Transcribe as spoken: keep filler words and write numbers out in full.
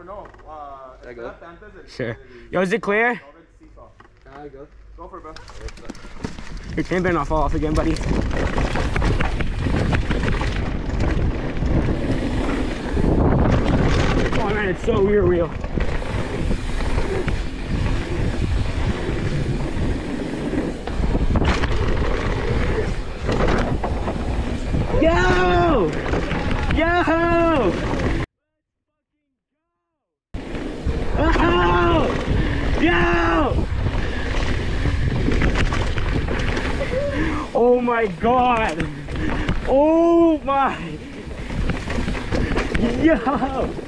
no. Uh, There you go. Sure. Yo, is it clear? Ah, go. Go for it, bro. Your chain better not fall off again, buddy. Oh man, it's so rear wheel. Yo! Yo! Oh! Yo! Oh my god! Oh my! Yo!